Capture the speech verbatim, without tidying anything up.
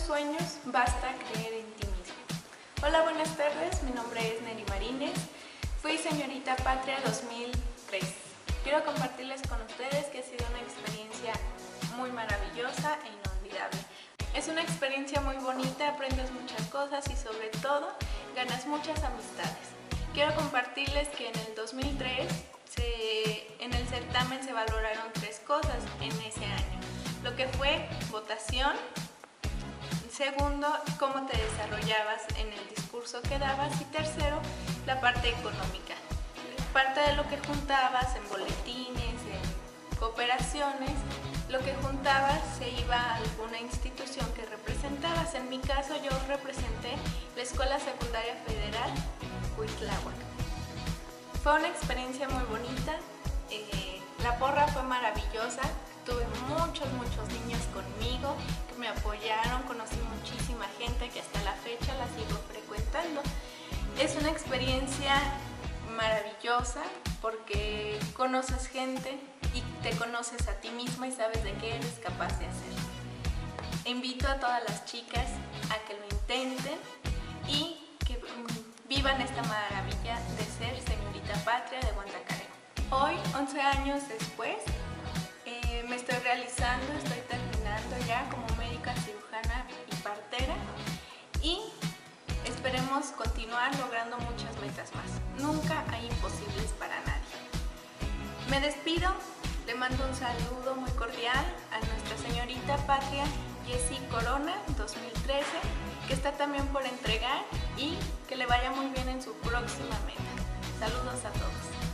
sueños, basta creer en ti mismo. Hola, buenas tardes, mi nombre es Neri Marínez, fui señorita Patria dos mil tres. Quiero compartirles con ustedes que ha sido una experiencia muy maravillosa e inolvidable. Es una experiencia muy bonita, aprendes muchas cosas y sobre todo ganas muchas amistades. Quiero compartirles que en el dos mil tres se, en el certamen se valoraron tres cosas en ese año. Lo que fue votación, segundo, cómo te desarrollabas en el discurso que dabas y tercero, la parte económica. Parte de lo que juntabas en boletines, en cooperaciones, lo que juntabas se iba a alguna institución que representabas. En mi caso yo representé la Escuela Secundaria Federal Cuitláhuac. Fue una experiencia muy bonita, eh, la porra fue maravillosa, tuve muchos, muchos niños conmigo que me apoyaron, conocí muchísima gente que hasta la fecha la sigo frecuentando. Es una experiencia maravillosa porque conoces gente y te conoces a ti misma y sabes de qué eres capaz de hacer. Invito a todas las chicas a que lo intenten y que vivan esta maravilla de ser señorita Patria de Guantacarejo. Hoy, once años después, eh, me estoy realizando, estoy terminando ya como médica cirujana y partera y esperemos continuar logrando muchas metas más. Nunca hay imposibles para nadie. Me despido, le mando un saludo muy cordial a nuestra señorita Patria Jessie Corona dos mil trece, que está también por entregar y que le vaya muy bien en su próxima meta. Saludos a todos.